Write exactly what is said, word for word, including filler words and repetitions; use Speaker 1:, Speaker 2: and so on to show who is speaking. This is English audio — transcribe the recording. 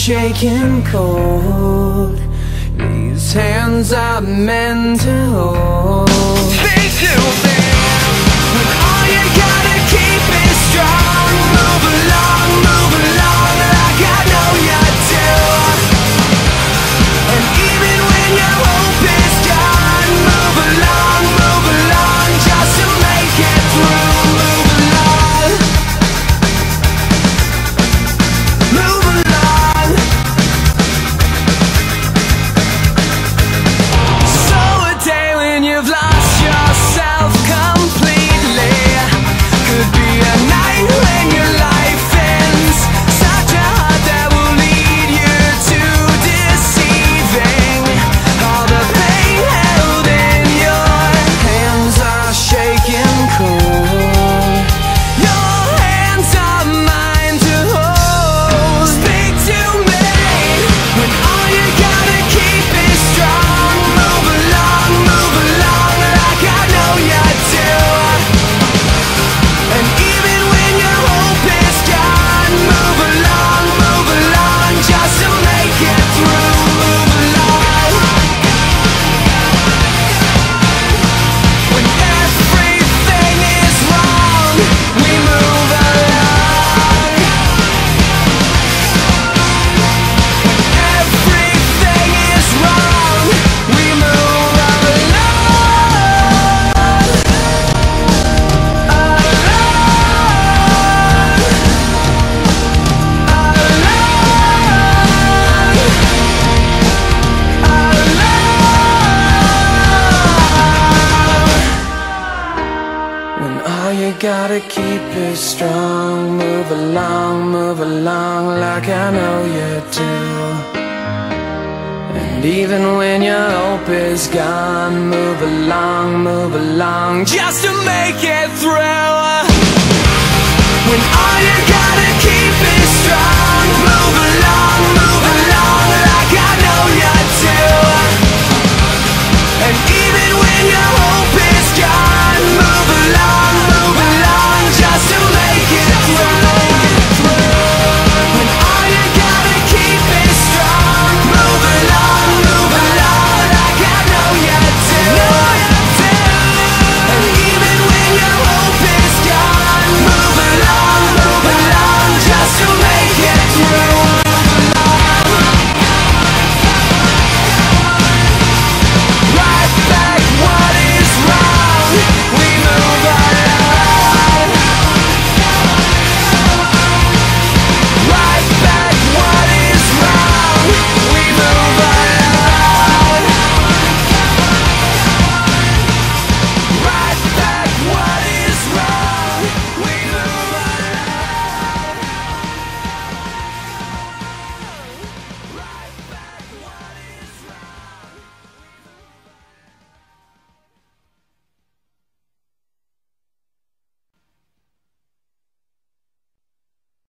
Speaker 1: shaking cold. These hands are meant to hold. Stay to me when all you gotta keep is strong. Move along, move along like I know you do. And even when your hope is gone, move along, move along just to make it through. Move along, move along. So a day when you've lost yourself completely could be a night when your life ends. Such a heart that will lead you to deceiving. All the pain held in your hands are shaking cold. Your hands are mine to hold. Speak to me when all you gotta keep is strong. Move along, move along like I know you do. And even when your hope is gone, move along, move along just to make it through. Move along when everything is wrong. We move along when everything is wrong. We move along, when all you gotta keep is strong. Move along, move along like I know you do. And even when your hope is gone, move along, move along just to make it through. When all you